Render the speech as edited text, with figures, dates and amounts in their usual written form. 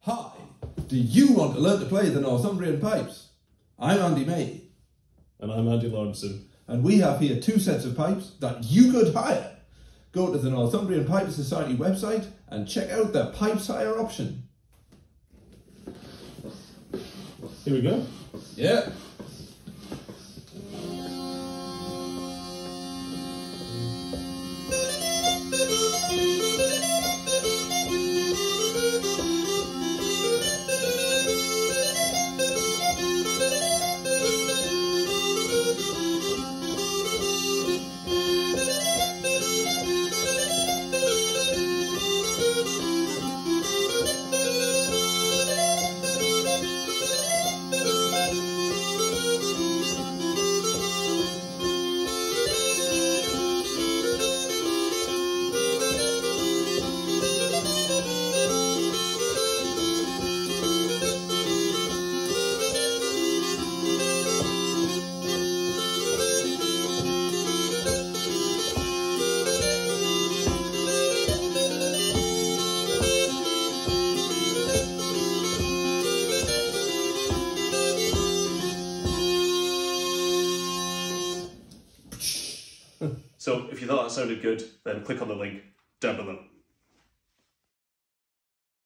Hi, do you want to learn to play the Northumbrian pipes? I'm Andy May. And I'm Andy Lawrenson. And we have here 2 sets of pipes that you could hire. Go to the Northumbrian Pipe Society website and check out their pipes hire option. Here we go. Yeah. So if you thought that sounded good, then click on the link down below.